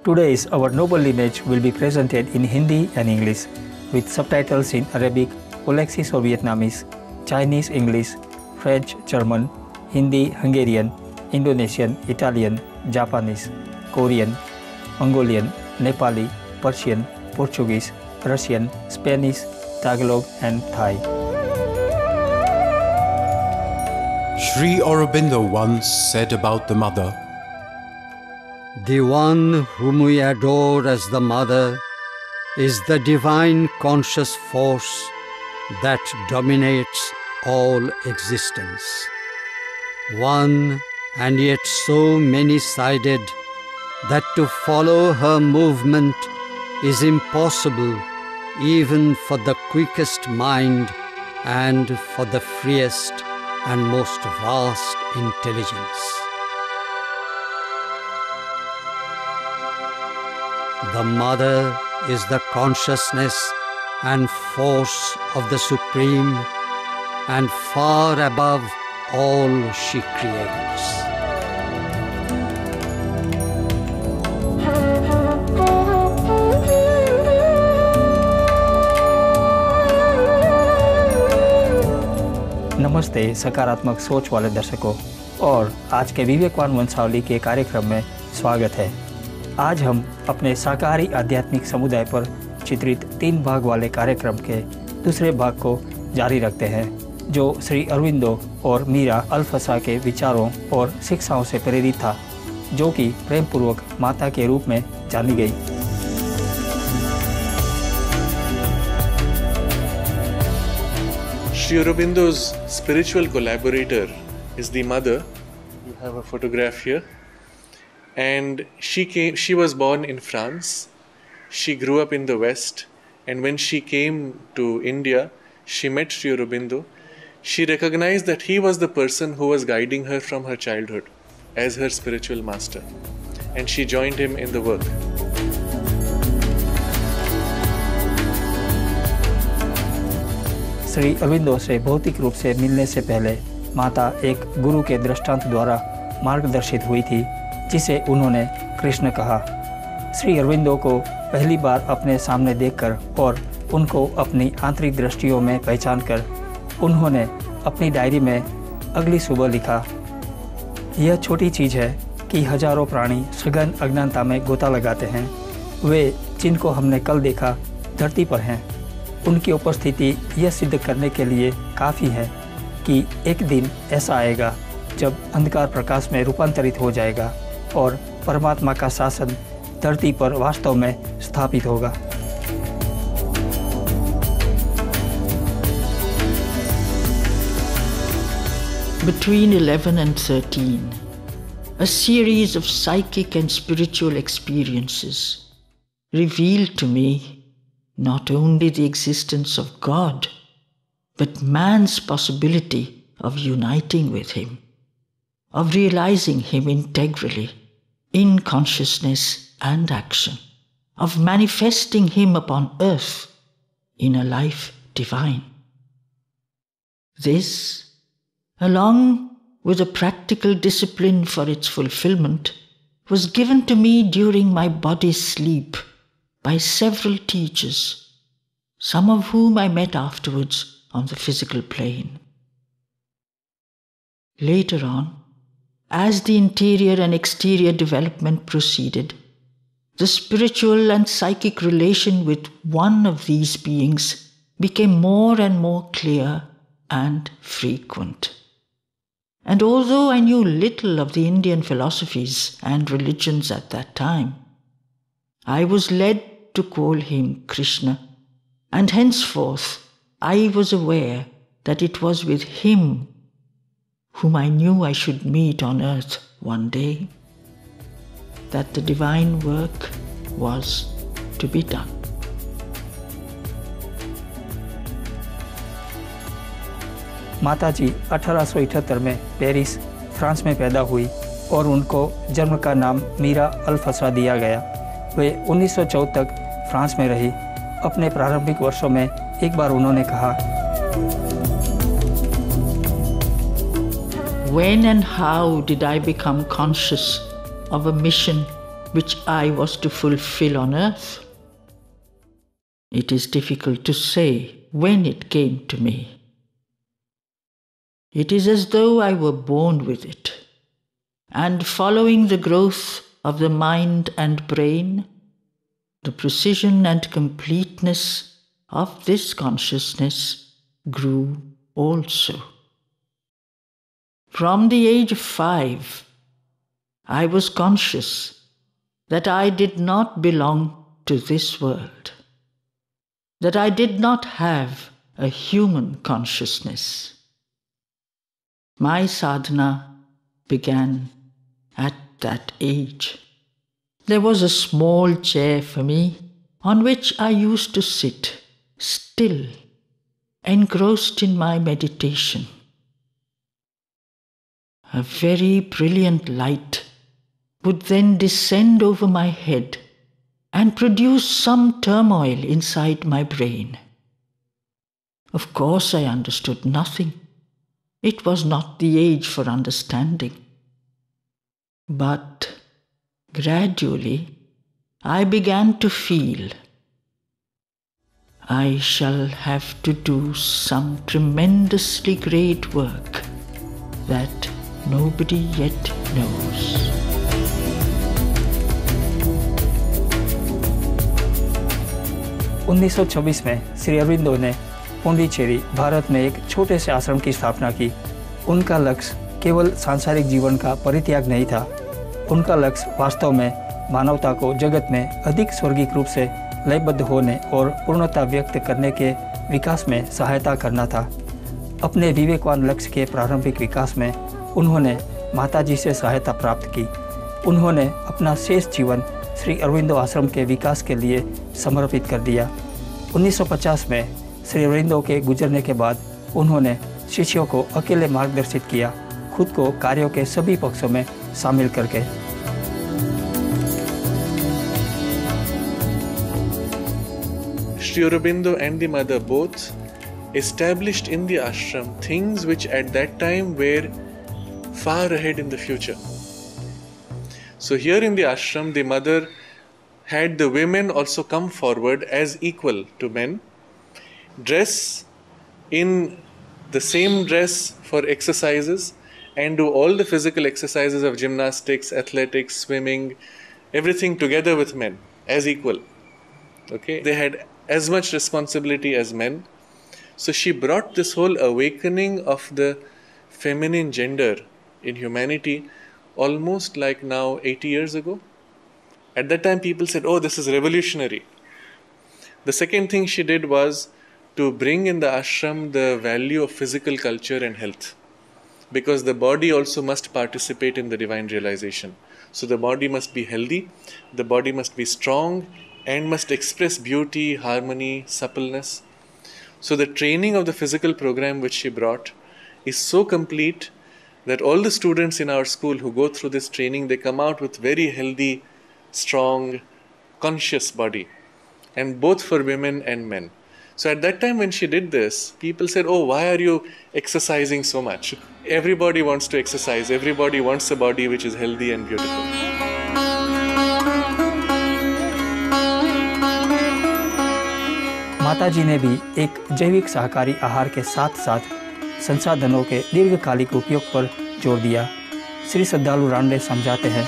Today's our noble image will be presented in Hindi and English with subtitles in Arabic, Polexis or Vietnamese, Chinese, English, French, German, Hindi, Hungarian, Indonesian, Italian, Japanese, Korean, Mongolian, Nepali, Persian, Portuguese, Russian, Spanish, Tagalog and Thai. Sri Aurobindo once said about the mother, "The one whom we adore as the mother is the divine conscious force that dominates all existence. One and yet so many-sided that to follow her movement is impossible even for the quickest mind and for the freest and most vast intelligence." The mother is the consciousness and force of the Supreme, and far above all she creates. नमस्ते सकारात्मक सोच वाले दर्शकों, और आज के विवेकवान वंशावली के कार्यक्रम में स्वागत है। आज हम अपने शाकाहारी आध्यात्मिक समुदाय पर चित्रित 3 भाग वाले कार्यक्रम के दूसरे भाग को जारी रखते हैं, जो श्री अरविंदो और मीरा अल्फसा के विचारों और शिक्षाओं से प्रेरित था, जो कि प्रेम पूर्वक माता के रूप में जानी गई। Sri Aurobindo's spiritual collaborator is the mother. You have a photograph here. And she was born in France. She grew up in the West. And when she came to India, she met Sri Aurobindo. She recognized that he was the person who was guiding her from her childhood as her spiritual master. And she joined him in the work. Shri Aurobindo से भौतिक रूप से मिलने से पहले माता एक गुरु के दृष्टांत द्वारा मार्गदर्शित हुई थी, जिसे उन्होंने कृष्ण कहा। श्री अरविंदो को पहली बार अपने सामने देखकर और उनको अपनी आंतरिक दृष्टियों में पहचानकर उन्होंने अपनी डायरी में अगली सुबह लिखा, यह छोटी चीज़ है कि हजारों प्राणी सघन अज्ञानता में गोता लगाते हैं। वे जिनको हमने कल देखा धरती पर हैं। उनकी उपस्थिति यह सिद्ध करने के लिए काफ़ी है कि एक दिन ऐसा आएगा जब अंधकार प्रकाश में रूपांतरित हो जाएगा और परमात्मा का शासन धरती पर वास्तव में स्थापित होगा। Between 11 and 13, a series of psychic and spiritual experiences revealed to me not only the existence of God, but man's possibility of uniting with Him, of realizing Him integrally in consciousness and action, of manifesting Him upon earth in a life divine. This, along with a practical discipline for its fulfillment, was given to me during my body's sleep by several teachers, some of whom I met afterwards on the physical plane. Later on, as the interior and exterior development proceeded, the spiritual and psychic relation with one of these beings became more and more clear and frequent. And although I knew little of the Indian philosophies and religions at that time, I was led to call him Krishna, and henceforth I was aware that it was with him whom I knew I should meet on earth one day, that the divine work was to be done. माताजी 1878 में Paris, France में पैदा हुई और उनको जन्म का नाम मीरा अल्फसा दिया गया। वे 1904 तक फ्रांस में रही। अपने प्रारंभिक वर्षों में एक बार उन्होंने कहा, When and how did I become conscious of a mission which I was to fulfill on earth. It is difficult to say when it came to me. It is as though I were born with it, and following the growth of the mind and brain, the precision and completeness of this consciousness grew also. From the age of 5, I was conscious that I did not belong to this world, that I did not have a human consciousness. My sadhana began at that age. There was a small chair for me on which I used to sit, still, engrossed in my meditation. A very brilliant light would then descend over my head and produce some turmoil inside my brain. Of course, I understood nothing. It was not the age for understanding. But gradually, I began to feel I shall have to do some tremendously great work that nobody yet knows. 1926 में श्री अरविंदो ने पुडुचेरी, भारत में एक छोटे से आश्रम की स्थापना की। उनका लक्ष्य केवल सांसारिक जीवन का परित्याग नहीं था। उनका लक्ष्य वास्तव में मानवता को जगत में अधिक स्वर्गीय रूप से लयबद्ध होने और पूर्णता व्यक्त करने के विकास में सहायता करना था। अपने विवेकवान लक्ष्य के प्रारंभिक विकास में उन्होंने माताजी से सहायता प्राप्त की। उन्होंने अपना शेष जीवन श्री अरविंदो आश्रम के विकास के लिए समर्पित कर दिया। 1950 में श्री अरविंदो के गुजरने के बाद उन्होंने शिष्यों को अकेले मार्गदर्शित किया, खुद को कार्यों के सभी पक्षों में शामिल करके। Sri Aurobindo and the mother both established in the ashram things which at that time were far ahead in the future. So here in the ashram, the mother had the women also come forward as equal to men, dress in the same dress for exercises, and do all the physical exercises of gymnastics, athletics, swimming, everything together with men as equal. Okay, they had as much responsibility as men. So she brought this whole awakening of the feminine gender in humanity almost like now 80 years ago. At that time people said, oh, this is revolutionary. The second thing she did was to bring in the ashram the value of physical culture and health, because the body also must participate in the divine realization. So the body must be healthy, the body must be strong, and must express beauty, harmony, suppleness. So the training of the physical program which she brought is so complete that all the students in our school who go through this training, they come out with very healthy, strong, conscious body, and both for women and men. So at that time when she did this, people said, oh, why are you exercising so much? Everybody wants to exercise, everybody wants a body which is healthy and beautiful. माताजी ने भी एक जैविक सहकारी आहार के साथ साथ संसाधनों के दीर्घकालिक उपयोग पर जोर दिया। श्री श्रद्धालु रांडे समझाते हैं।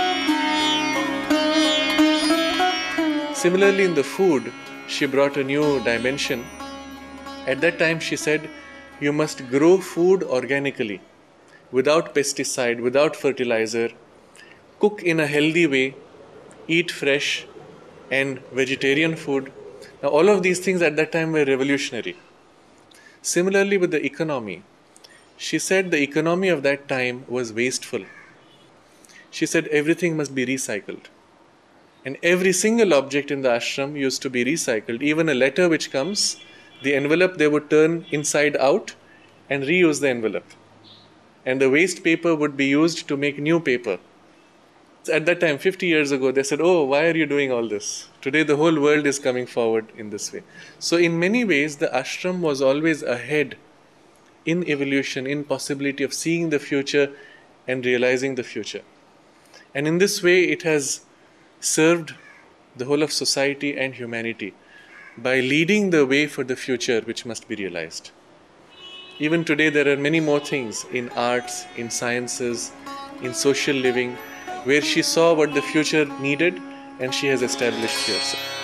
Similarly, in the food, she brought a new dimension. At that time, she said, you must grow food organically, without pesticide, without fertilizer, cook in a healthy way, eat fresh and vegetarian food. Now, all of these things at that time were revolutionary. Similarly, with the economy, she said the economy of that time was wasteful. She said everything must be recycled. And every single object in the ashram used to be recycled. Even a letter which comes, the envelope they would turn inside out and reuse the envelope. And the waste paper would be used to make new paper. At that time, 50 years ago, they said, oh, why are you doing all this? Today the whole world is coming forward in this way. So in many ways, the ashram was always ahead in evolution, in possibility of seeing the future and realizing the future. And in this way, it has served the whole of society and humanity by leading the way for the future which must be realized. Even today, there are many more things in arts, in sciences, in social living, where she saw what the future needed and she has established here.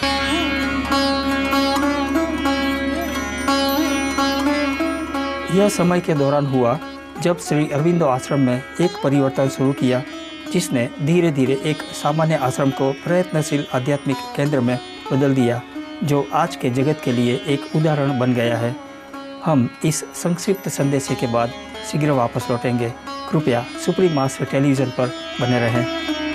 यह समय के दौरान हुआ जब श्री अरविंदो आश्रम में एक परिवर्तन शुरू किया, जिसने धीरे धीरे एक सामान्य आश्रम को प्रयत्नशील आध्यात्मिक केंद्र में बदल दिया, जो आज के जगत के लिए एक उदाहरण बन गया है। हम इस संक्षिप्त संदेश के बाद शीघ्र वापस लौटेंगे। कृपया सुप्रीम मास टेलीविज़न पर बने रहें।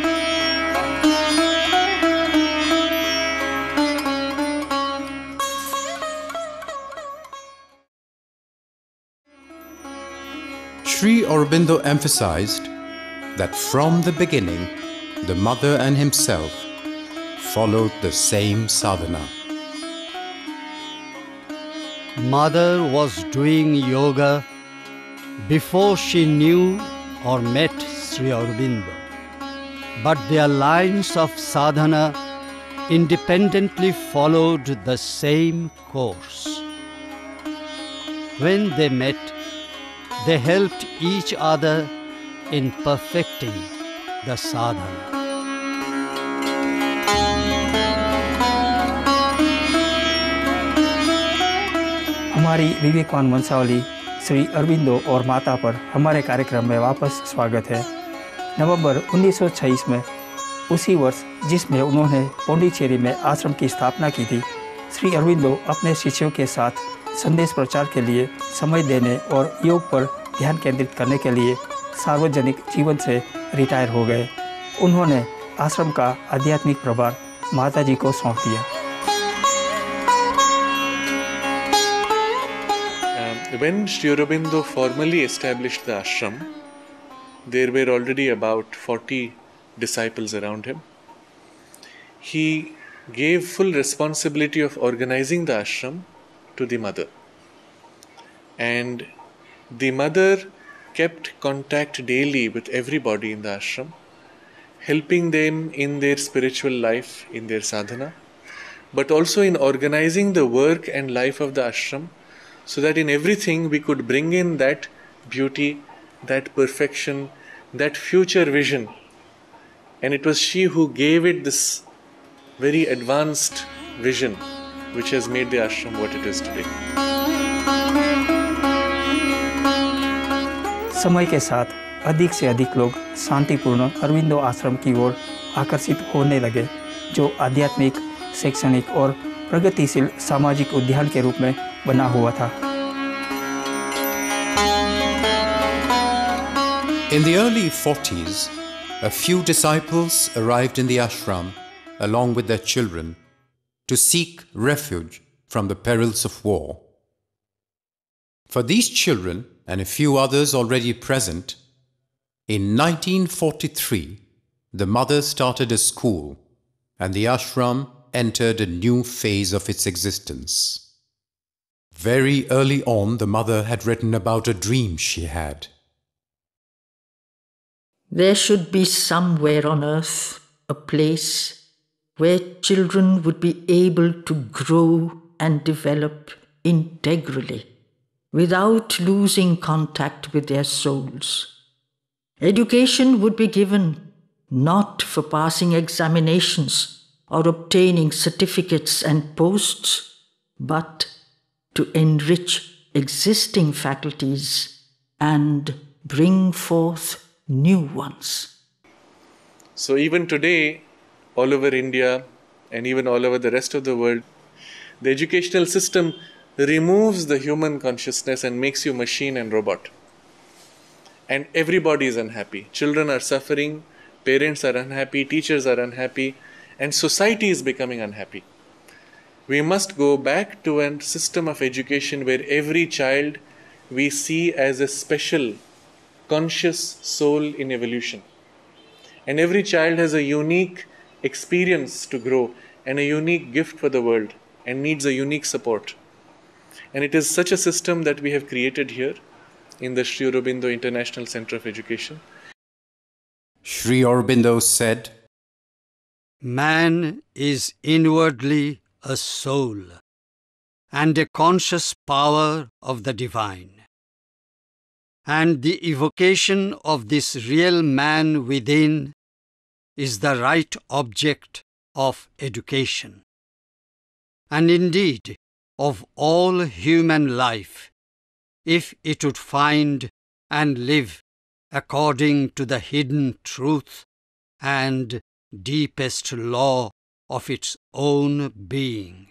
Sri Aurobindo emphasized that from the beginning, the mother and himself followed the same sadhana. Mother was doing yoga before she knew or met Sri Aurobindo, but their lines of sadhana independently followed the same course. When they met, they helped each other in perfecting the sadhana. हमारी विवेकवान वंशावली श्री अरविंदो और माता पर हमारे कार्यक्रम में वापस स्वागत है। नवंबर 1926 में, उसी वर्ष जिसमें उन्होंने पौंडीचेरी में आश्रम की स्थापना की थी, श्री अरविंदो अपने शिष्यों के साथ संदेश प्रचार के लिए समय देने और योग पर ध्यान केंद्रित करने के लिए सार्वजनिक जीवन से रिटायर हो गए। उन्होंने आश्रम का आध्यात्मिक प्रभार माता जी को सौंप दिया। When Sri Aurobindo formally established the ashram, there were already about 40 disciples around him. He gave full responsibility of organizing the ashram to the mother. And the mother kept contact daily with everybody in the ashram, helping them in their spiritual life, in their sadhana, but also in organizing the work and life of the ashram, so that in everything we could bring in that beauty, that perfection, that future vision. And it was she who gave it this very advanced vision which has made the ashram what it is today. समय के साथ अधिक से अधिक लोग शांतिपूर्ण अरविंदो आश्रम की ओर आकर्षित होने लगे, जो आध्यात्मिक, शैक्षणिक और प्रगतिशील सामाजिक उद्यान के रूप में बना हुआ था। In the early 40s, a few disciples arrived in the ashram along with their children to seek refuge from the perils of war. For these children and a few others already present, in 1943, the mother started a school and the ashram entered a new phase of its existence. Very early on, the mother had written about a dream she had. There should be somewhere on earth a place where children would be able to grow and develop integrally without losing contact with their souls. Education would be given not for passing examinations or obtaining certificates and posts, but to enrich existing faculties and bring forth new ones. So even today, all over India and even all over the rest of the world, the educational system removes the human consciousness and makes you machine and robot. And everybody is unhappy. Children are suffering, parents are unhappy, teachers are unhappy, and society is becoming unhappy. We must go back to a system of education where every child we see as a special, conscious soul in evolution. And every child has a unique experience to grow and a unique gift for the world and needs a unique support. And it is such a system that we have created here in the Sri Aurobindo International Center of Education. Sri Aurobindo said, Man is inwardly a soul and a conscious power of the divine. And the evocation of this real man within is the right object of education, and indeed of all human life, if it would find and live according to the hidden truth and deepest law of its own being.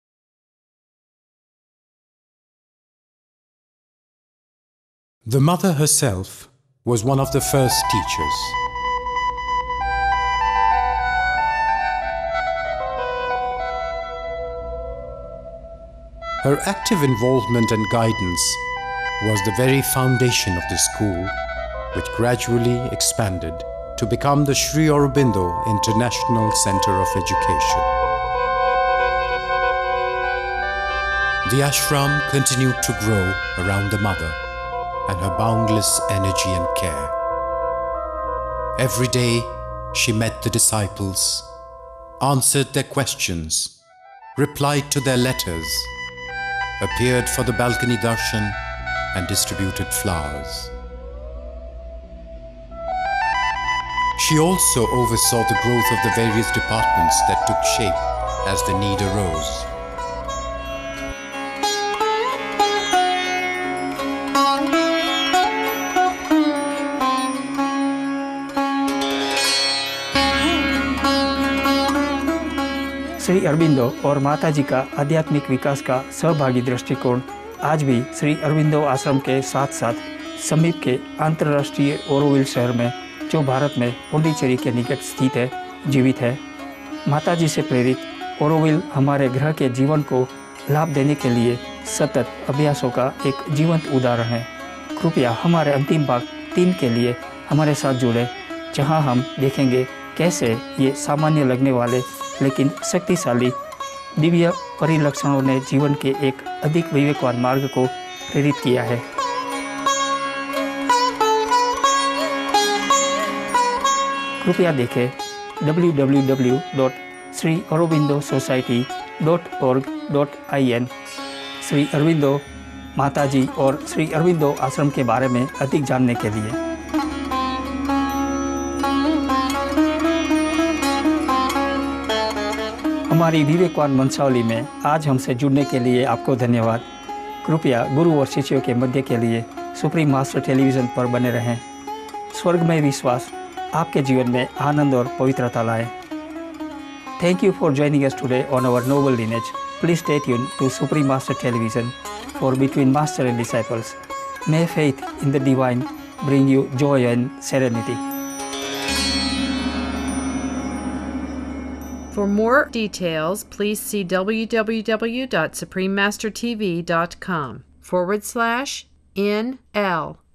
The mother herself was one of the first teachers. Her active involvement and guidance was the very foundation of the school, which gradually expanded to become the Sri Aurobindo International Center of Education. The ashram continued to grow around the mother and her boundless energy and care. Every day she met the disciples, answered their questions, replied to their letters, appeared for the balcony darshan and distributed flowers. She also oversaw the growth of the various departments that took shape as the need arose. Shri Aurobindo और माताजी का आध्यात्मिक विकास का सहभागी दृष्टिकोण आज भी श्री अरबिंदो आश्रम के साथ साथ समीप के अंतर्राष्ट्रीय ओरोविल शहर में, जो भारत में पुडुचेरी के निकट स्थित है, जीवित है। माताजी से प्रेरित ओरोविल हमारे ग्रह के जीवन को लाभ देने के लिए सतत अभ्यासों का एक जीवंत उदाहरण है। कृपया हमारे अंतिम भाग 3 के लिए हमारे साथ जुड़े, जहां हम देखेंगे कैसे ये सामान्य लगने वाले लेकिन शक्तिशाली दिव्य परिलक्षणों ने जीवन के एक अधिक विवेकवान मार्ग को प्रेरित किया है। कृपया देखें www.sriaurobindosociety.org.in श्री अरबिंदो माताजी और श्री अरबिंदो आश्रम के बारे में अधिक जानने के लिए। हमारी विवेकवान वंशावली में आज हमसे जुड़ने के लिए आपको धन्यवाद। कृपया गुरु और शिष्यों के मध्य के लिए सुप्रीम मास्टर टेलीविज़न पर बने रहें। स्वर्ग में विश्वास आपके जीवन में आनंद और पवित्रता लाए। Thank you for joining us today on our noble lineage. Please stay tuned to Supreme Master Television for Between Master and Disciples. May faith in the divine bring you joy and serenity. For more details, please see www.suprememastertv.com/NL